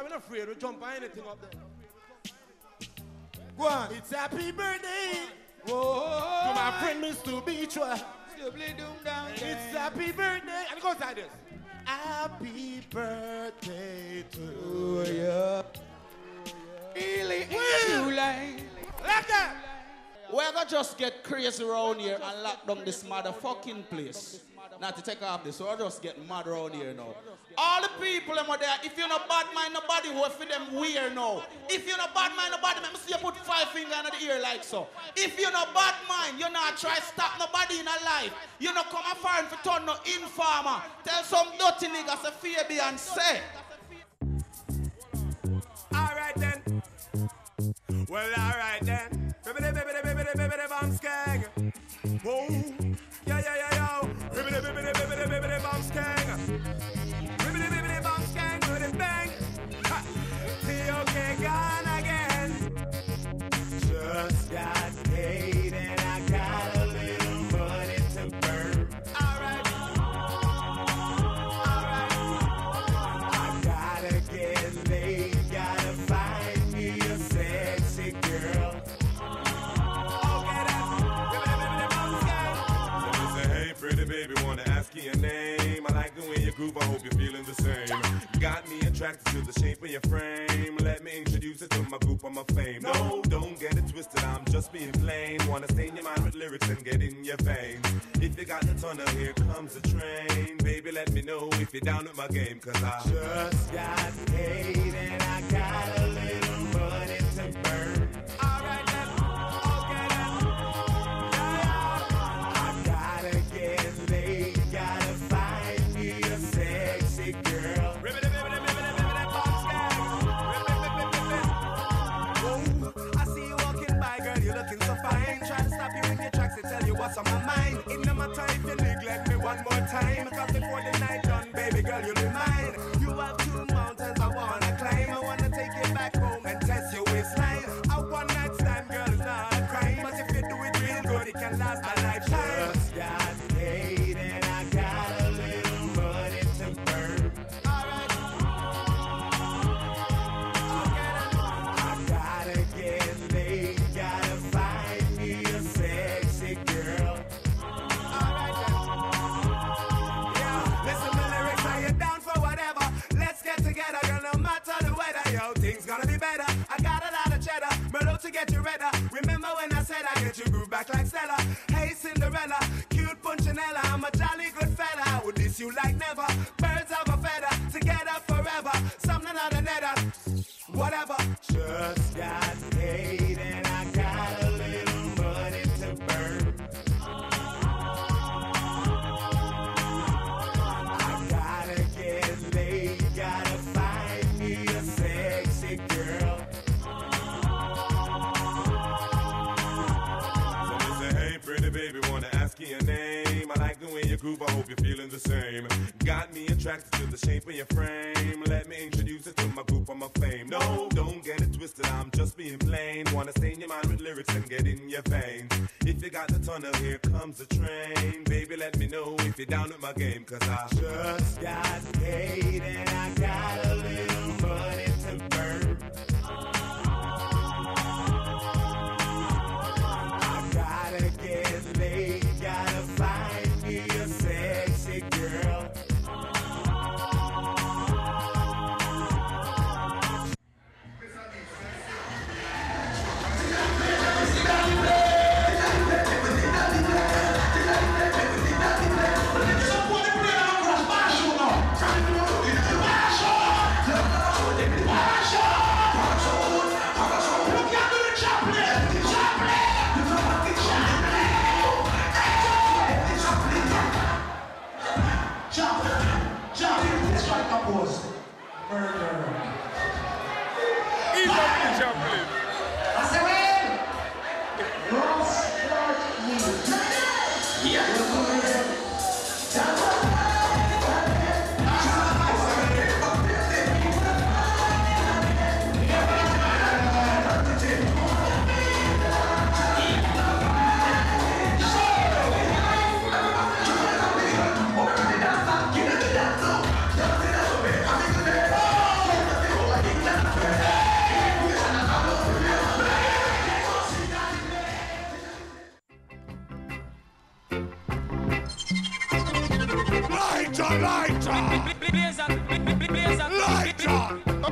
because we're not afraid to jump on anything up there. Go on. It's happy birthday. Whoa. To my friend Mr. Beachwa. Doobly doom down. It's happy birthday. And it goes like this. Happy birthday to you. Really July. Like that. We're gonna just get crazy around here and lock down this motherfucking place. Not to take off this, so I'll just get mad around here now. All the people them are there, if you're not bad mind nobody, what for them weird now. If you're not bad mind nobody, let me see you put 5 fingers in the ear like so. If you're not bad mind, you're not try to stop nobody in a life. You're not come a foreign for turn no informer. Tell some dirty niggas a Phoebe and say. Alright then. Well, alright then. Baby, bomb skag. Whoa. Yeah, yo. Baby, bomb skag. Baby, bomb skag. With it bang. Ha. See, okay, gone again. Just got paid and I got a little money to burn. Alright. I gotta get laid. Gotta find me a sexy girl. Pretty baby, wanna ask you your name. I like the way you groove, I hope you're feeling the same. Got me attracted to the shape of your frame. Let me introduce it to my group of my fame. No, don't get it twisted, I'm just being plain. Wanna stain your mind with lyrics and get in your veins. If you got the tunnel, here comes the train. Baby, let me know if you're down with my game, cause I just got paid and I got a little money to burn. Alright then, okay then. I gotta get laid, gotta find me a sexy girl. I see you walking by, girl, you're looking so fine. Try to stop you in your tracks to tell you what's on my mind. It no matter if you neglect me one more time, cause before the night done, baby girl, you'll be mine. You have 2 mountains I wanna climb. I wanna take you back home and test your waistline. A one night stand, girl, is not a crime, but if you do it real good, it can last a lifetime. Just got paid and I got a little money to burn. Alright. I gotta get laid, gotta find me a sexy girl. Alright then. Yeah, listen to lyrics, are you down for whatever? Let's get together, girl, no matter the weather. Yo, things gonna be better. I got a lot of cheddar, Merlot to get you redder. Remember when I said I get you groove back like Stella? Hey Cinderella, cute Punchinella, I'm a jolly good fella. I would diss you like never. Birds of a feather, together forever. Something out of leather, whatever. Just got paid and I got a little money to burn. I gotta get laid, gotta find me a sexy girl. So listen, hey pretty baby, wanna ask you your name. I like the way you groove, I hope you're feeling the same. Got me attracted to the shape of your frame. Let me introduce it to my group of my fame. No, don't get it twisted, I'm just being plain. Wanna stain your mind with lyrics and get in your veins. If you got the tunnel, here comes the train. Baby, let me know if you're down with my game, cause I just got paid and I got a little money to burn. I gotta get laid, gotta find me a sexy girl.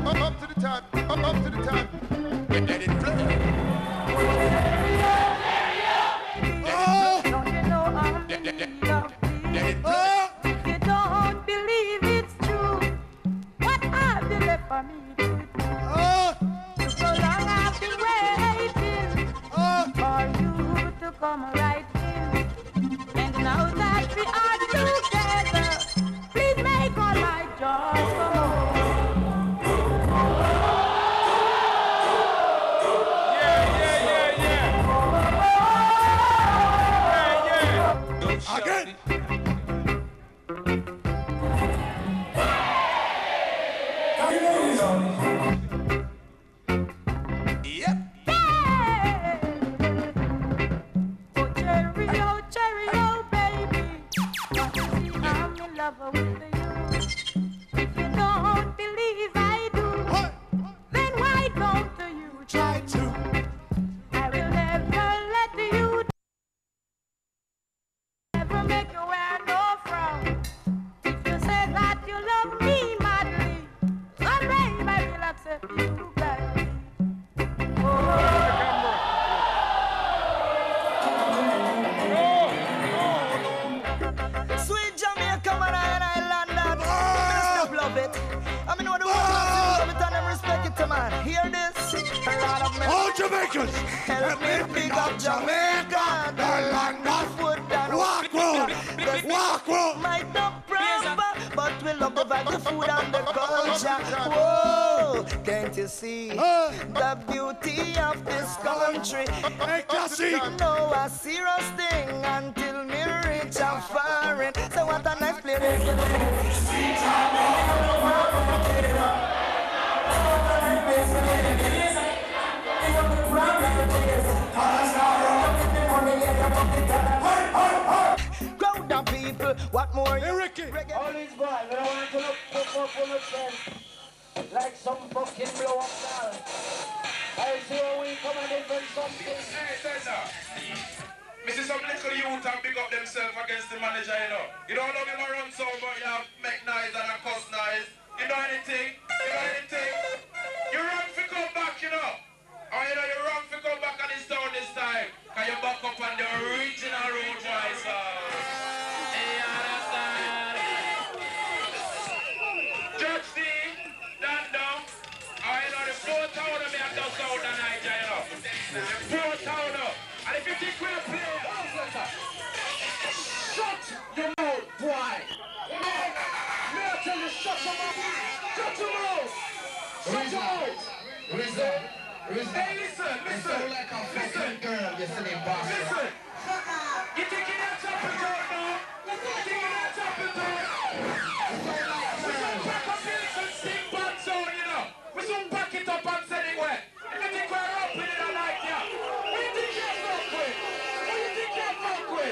Up to the top. Up to the top. Let it flow. Don't you know I'm in love with you? If you don't believe it's true, what have you left for me to do? So long I've been waiting for you to come right in. And now that we are together, please make all my joys come home. Again. Yep. Oh, cherry, baby. Want to see I'm in love with you. If you don't believe I do, then why don't you try to? I will never let you never make you wear no frown. If you say that you love me madly, then babe, I will accept you gladly. Sweet Jamaica, man, I land that. Mr. Love it. I mean, what the world love it and them respect it, man. Hear this? A lot of men. All Jamaicans. Help me pick up Jamaica. The land of food and Walk road. Walk road. might not prosper, but we love the vibe, the food and the culture. Whoa, can't you see the beauty of this country? Make us see. No, a serious thing until me reach a foreign. So what a nice place. Crowd of people, what more you Ricky. All these boys, I don't want to look up on the friend like some fucking blow up doll. I see when we come and invent something. Hey, Cesar. Me see some little youth and big up themselves against the manager, you know. You don't know him run so, but you have make noise and a cuss noise. You know anything? You know anything? You run for come back, you know. Or you know you run for come back on this town this time. Cause you back up on the original road boys. Hey, you understand? Judge D, Dando. Or you know the 4 town of me have just out the night, you know. The 4 town up. And if you think we're playing, shut your mouth, boy. May I tell you, shut your mouth. Shut your mouth. Shut your mouth. Hey, listen. Like a fucking girl, you silly bastard. Listen. You thinking that's up and down now? You thinking that's up and down? We should pack up the little sing band zone, you know. We should pack it up and send it where. If you think we're up with it, I like ya. What do you think you're fuck with? What do you think you're fuck with?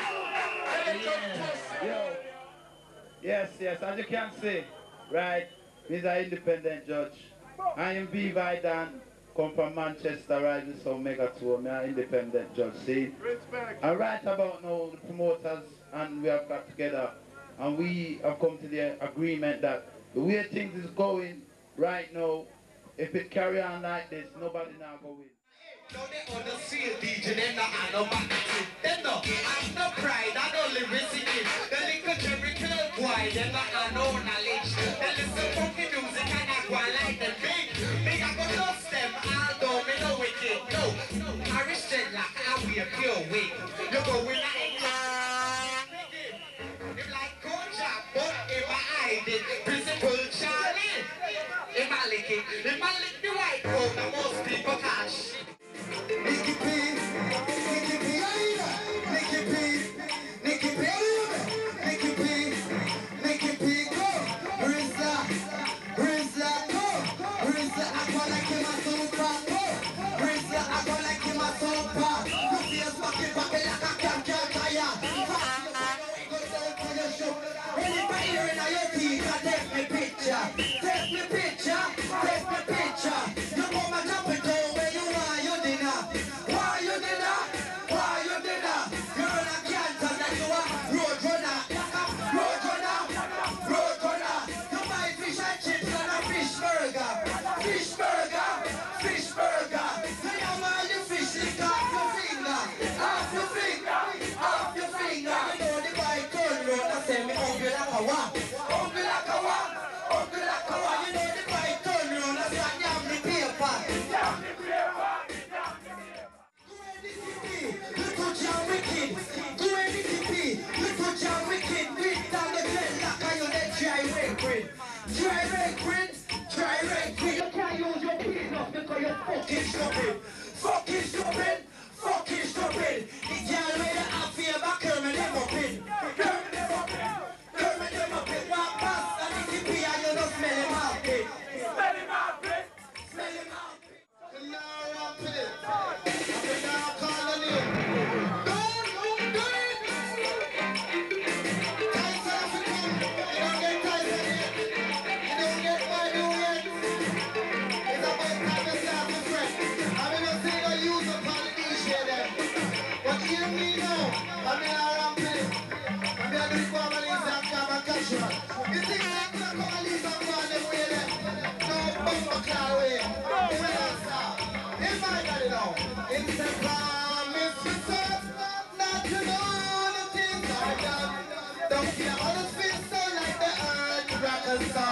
Yes, as you can see, right, he's an independent judge. I am B. Vidan, come from Manchester, right, this is Omega 2, I'm an independent judge, see? Respect. And right about now, the promoters and we have got together and we have come to the agreement that the way things is going right now, if it carry on like this, nobody now go win. No, they on the field, DJ, them not I no back. Them no, I'm no pride, I no lyricity. The little Jericho boy, them not I no knowledge. They listen funky music and I go like the big. Big I go dust them, although me no wicked. No, Irish dead like I we a pure weight. You go with that. If like Koja, but if I hide it, Principal Charlie. If I lick it, if I lick the white road, the most people catch. Nicky P, Nicky P, Nicky P, Nicky P, Nicky P, Nicky P, go, Rizza, go, Rizza, I go like him a super, go, Rizza, I go like him a super. You see us fucking like a can tire. Go down to the show. Anybody here in your teeth, take me picture, take me picture, take me picture. You come and jump it down where you are. Why you did that? You run a cancer that you are roadrunner. You buy fish and chips and a fish burger. fucking stupid. Fucking stupid. Fucking stupid. The girl made it up for your back, Kermit them up in. Kermit them up in. Kermit them up in. Walk past and Nicky P and you don't smell him out, kid. Smell him out, kid. Smell him out, kid. We now rap it. We now call on him. Don't do it. Tyson African. You don't get Tyson yet. You don't get my new yet. It's about time to start to friend. I'm in a single use of all the DJ there. But hear me now. I'm in a ramp it. I'm in a do families and come and catch you. You think that I'm going to leave them on them way there? No, bumper car way. If I got it all, it's a promise to serve, not to know the things I done. Don't care how the spin sound like the earth rockers.